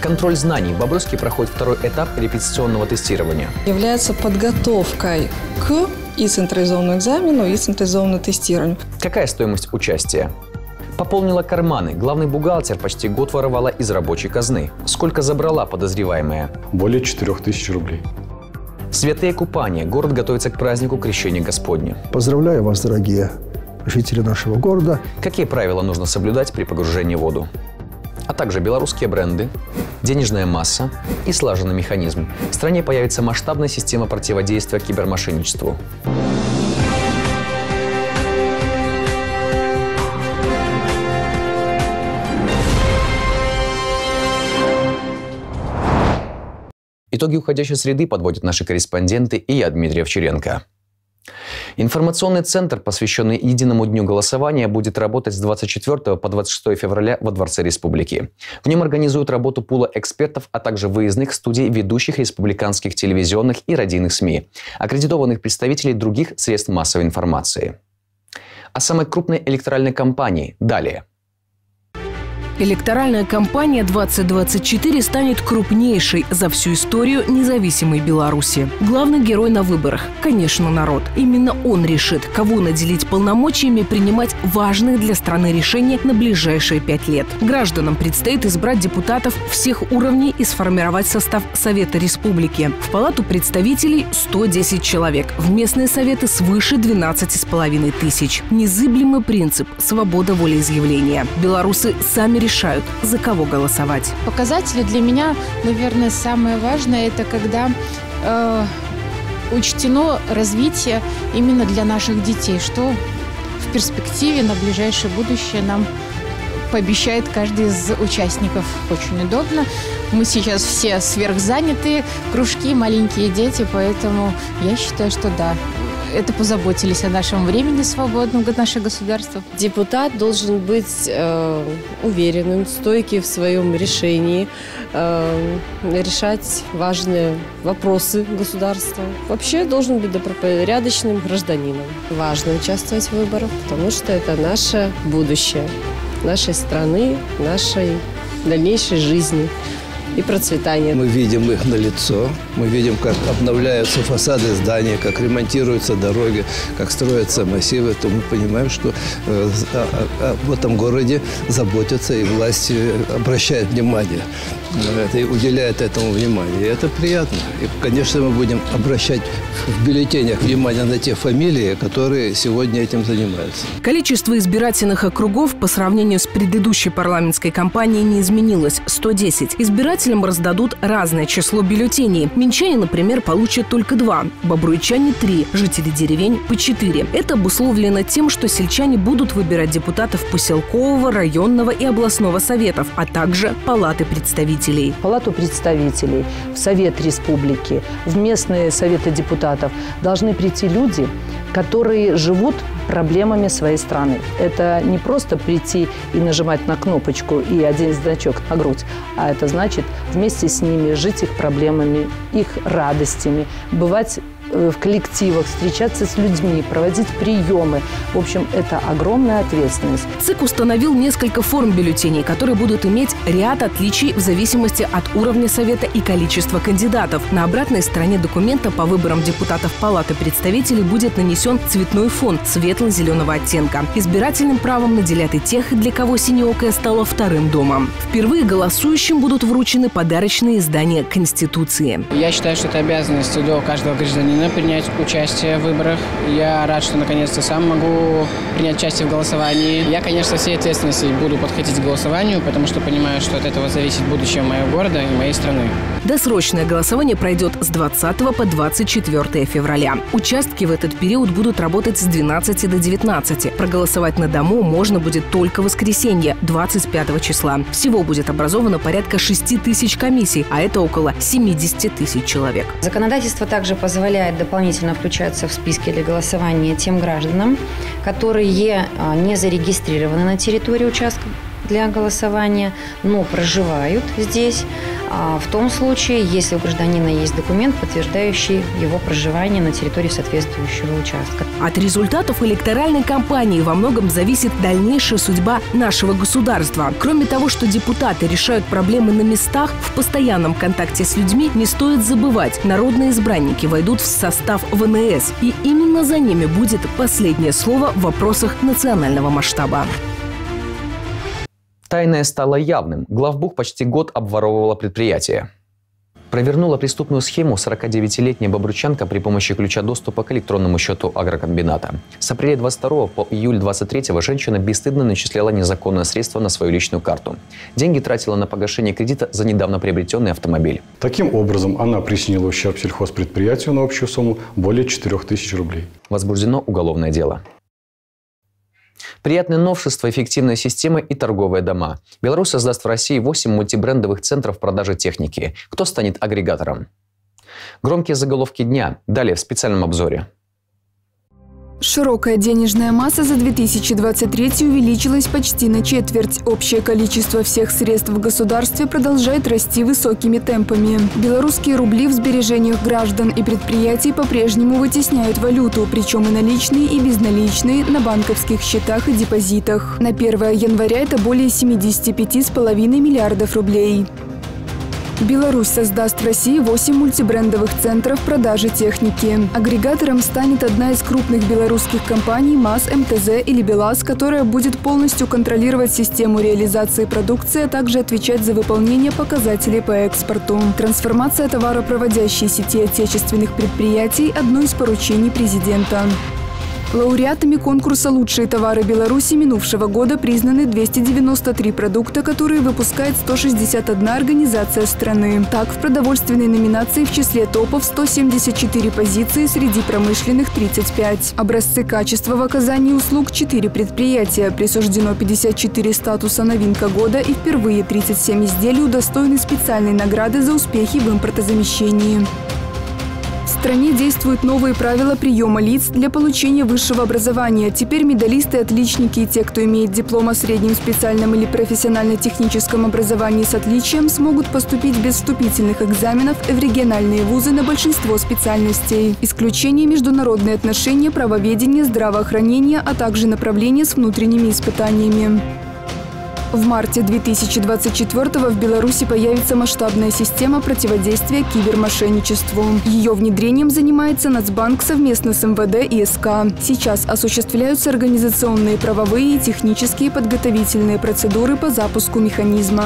Контроль знаний. В Бобруйске проходит второй этап репетиционного тестирования. Является подготовкой к и централизованному экзамену, и централизованному тестированию. Какая стоимость участия? Пополнила карманы. Главный бухгалтер почти год воровала из рабочей казны. Сколько забрала подозреваемая? Более 4000 рублей. Святые купания. Город готовится к празднику Крещения Господня. Поздравляю вас, дорогие жители нашего города. Какие правила нужно соблюдать при погружении в воду? А также белорусские бренды, денежная масса и слаженный механизм. В стране появится масштабная система противодействия кибермошенничеству. Итоги уходящей среды подводят наши корреспонденты и я, Дмитрий Овчаренко. Информационный центр, посвященный Единому дню голосования, будет работать с 24 по 26 февраля во Дворце Республики. В нем организуют работу пула экспертов, а также выездных студий ведущих республиканских телевизионных и радийных СМИ, аккредитованных представителей других средств массовой информации. О самой крупной электоральной кампании далее. Электоральная кампания 2024 станет крупнейшей за всю историю независимой Беларуси. Главный герой на выборах – конечно, народ. Именно он решит, кого наделить полномочиями принимать важные для страны решения на ближайшие 5 лет. Гражданам предстоит избрать депутатов всех уровней и сформировать состав Совета Республики. В Палату представителей 110 человек, в местные советы свыше 12 500. Незыблемый принцип – свобода волеизъявления. Белорусы сами решают, за кого голосовать. Показатели для меня, наверное, самое важное – это когда учтено развитие именно для наших детей, что в перспективе на ближайшее будущее нам пообещает каждый из участников. Очень удобно. Мы сейчас все сверхзанятые, кружки, маленькие дети, поэтому я считаю, что да, это позаботились о нашем времени свободном, наше государство. Депутат должен быть уверенным, стойким в своем решении, решать важные вопросы государства. Вообще должен быть добропорядочным гражданином. Важно участвовать в выборах, потому что это наше будущее, нашей страны, нашей дальнейшей жизни и процветания. Мы видим их налицо, мы видим, как обновляются фасады зданий, как ремонтируются дороги, как строятся массивы, то мы понимаем, что в этом городе заботятся и власть обращает внимание и уделяет этому внимание. И это приятно. И, конечно, мы будем обращать в бюллетенях внимание на те фамилии, которые сегодня этим занимаются. Количество избирательных округов по сравнению с предыдущей парламентской кампанией не изменилось – 110. Избирателям раздадут разное число бюллетеней. Минчане, например, получат только 2, бобруйчане – 3, жители деревень – по 4. Это обусловлено тем, что сельчане будут выбирать депутатов поселкового, районного и областного советов, а также палаты представителей. Палату представителей, в Совет Республики, в местные советы депутатов должны прийти люди, которые живут проблемами своей страны. Это не просто прийти и нажимать на кнопочку и один значок на грудь, а это значит вместе с ними жить их проблемами, их радостями, бывать в коллективах, встречаться с людьми, проводить приемы. В общем, это огромная ответственность. ЦИК установил несколько форм бюллетеней, которые будут иметь ряд отличий в зависимости от уровня совета и количества кандидатов. На обратной стороне документа по выборам депутатов Палаты представителей будет нанесен цветной фон светло-зеленого оттенка. Избирательным правом наделят и тех, для кого синеокое стало вторым домом. Впервые голосующим будут вручены подарочные издания Конституции. Я считаю, что это обязанность до каждого гражданина принять участие в выборах. Я рад, что наконец-то сам могу принять участие в голосовании. Я, конечно, всей ответственностью буду подходить к голосованию, потому что понимаю, что от этого зависит будущее моего города и моей страны. Досрочное голосование пройдет с 20 по 24 февраля. Участки в этот период будут работать с 12 до 19. Проголосовать на дому можно будет только в воскресенье, 25 числа. Всего будет образовано порядка 6 тысяч комиссий, а это около 70 тысяч человек. Законодательство также позволяет дополнительно включаться в списки для голосования тем гражданам, которые не зарегистрированы на территории участка для голосования, но проживают здесь в том случае, если у гражданина есть документ, подтверждающий его проживание на территории соответствующего участка. От результатов электоральной кампании во многом зависит дальнейшая судьба нашего государства. Кроме того, что депутаты решают проблемы на местах, в постоянном контакте с людьми не стоит забывать, народные избранники войдут в состав ВНС, и именно за ними будет последнее слово в вопросах национального масштаба. Тайное стало явным. Главбух почти год обворовывала предприятие. Провернула преступную схему 49-летняя бобручанка при помощи ключа доступа к электронному счету агрокомбината. С апреля 22 по июль 23 женщина бесстыдно начисляла незаконные средства на свою личную карту. Деньги тратила на погашение кредита за недавно приобретенный автомобиль. Таким образом, она причинила ущерб сельхозпредприятию на общую сумму более 4000 рублей. Возбуждено уголовное дело. Приятное новшество, эффективная система и торговые дома. Беларусь создаст в России 8 мультибрендовых центров продажи техники. Кто станет агрегатором? Громкие заголовки дня. Далее в специальном обзоре. Широкая денежная масса за 2023 увеличилась почти на четверть. Общее количество всех средств в государстве продолжает расти высокими темпами. Белорусские рубли в сбережениях граждан и предприятий по-прежнему вытесняют валюту, причем и наличные, и безналичные, на банковских счетах и депозитах. На 1 января это более 75,5 миллиардов рублей. Беларусь создаст в России 8 мультибрендовых центров продажи техники. Агрегатором станет одна из крупных белорусских компаний МАЗ, МТЗ или БелАЗ, которая будет полностью контролировать систему реализации продукции, а также отвечать за выполнение показателей по экспорту. Трансформация товаропроводящей сети отечественных предприятий – одно из поручений президента. Лауреатами конкурса «Лучшие товары Беларуси» минувшего года признаны 293 продукта, которые выпускает 161 организация страны. Так, в продовольственной номинации в числе топов 174 позиции, среди промышленных 35. Образцы качества в оказании услуг 4 предприятия. Присуждено 54 статуса «Новинка года» и впервые 37 изделий удостоены специальной награды за успехи в импортозамещении. В стране действуют новые правила приема лиц для получения высшего образования. Теперь медалисты, отличники и те, кто имеет диплом о среднем специальном или профессионально-техническом образовании с отличием, смогут поступить без вступительных экзаменов в региональные вузы на большинство специальностей. Исключение – международные отношения, правоведение, здравоохранение, а также направления с внутренними испытаниями. В марте 2024-го в Беларуси появится масштабная система противодействия кибермошенничеству. Ее внедрением занимается Нацбанк совместно с МВД и СК. Сейчас осуществляются организационные, правовые и технические подготовительные процедуры по запуску механизма.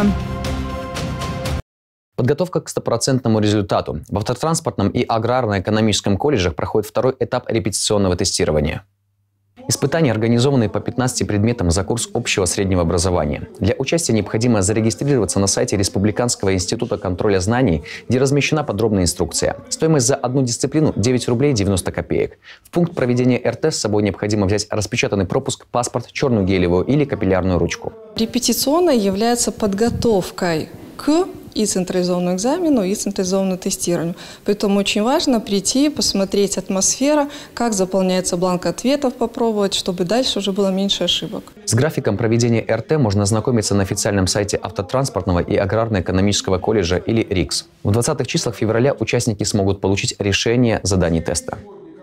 Подготовка к стопроцентному результату. В автотранспортном и аграрно-экономическом колледжах проходит второй этап репетиционного тестирования. Испытания организованы по 15 предметам за курс общего среднего образования. Для участия необходимо зарегистрироваться на сайте Республиканского института контроля знаний, где размещена подробная инструкция. Стоимость за одну дисциплину – 9 рублей 90 копеек. В пункт проведения РТ с собой необходимо взять распечатанный пропуск, паспорт, черную гелевую или капиллярную ручку. Репетиционной является подготовкой к и централизованному экзамену, и централизованному тестированию. Поэтому очень важно прийти, посмотреть атмосферу, как заполняется бланк ответов, попробовать, чтобы дальше уже было меньше ошибок. С графиком проведения РТ можно ознакомиться на официальном сайте Автотранспортного и аграрно-экономического колледжа или РИКС. В 20-х числах февраля участники смогут получить решение заданий теста.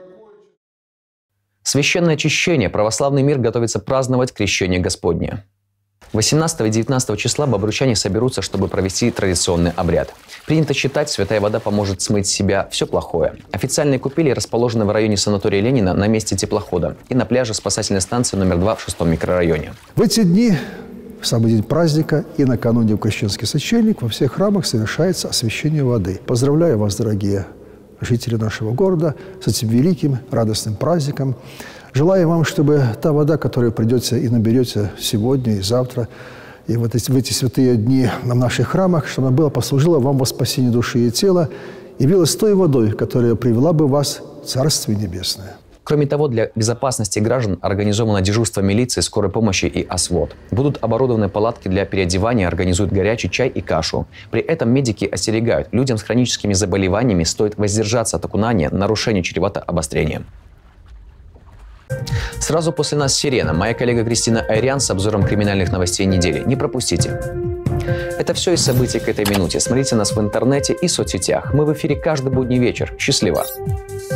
Священное очищение. Православный мир готовится праздновать Крещение Господне. 18 и 19 числа бобручане соберутся, чтобы провести традиционный обряд. Принято считать, святая вода поможет смыть с себя все плохое. Официальные купели расположены в районе санатория Ленина на месте теплохода и на пляже спасательной станции номер 2 в 6-м микрорайоне. В эти дни, в самый день праздника и накануне в крещенский сочельник, во всех храмах совершается освящение воды. Поздравляю вас, дорогие жители нашего города, с этим великим радостным праздником. Желаю вам, чтобы та вода, которую придете и наберете сегодня и завтра, и в эти святые дни в наших храмах, чтобы она послужила вам во спасение души и тела, явилась той водой, которая привела бы вас в Царствие Небесное. Кроме того, для безопасности граждан организовано дежурство милиции, скорой помощи и ОСВОД. Будут оборудованы палатки для переодевания, организуют горячий чай и кашу. При этом медики остерегают, людям с хроническими заболеваниями стоит воздержаться от окунания, нарушение чревато обострением. Сразу после нас «Сирена». Моя коллега Кристина Айрян с обзором криминальных новостей недели. Не пропустите. Это все из событий к этой минуте. Смотрите нас в интернете и соцсетях. Мы в эфире каждый будний вечер. Счастливо!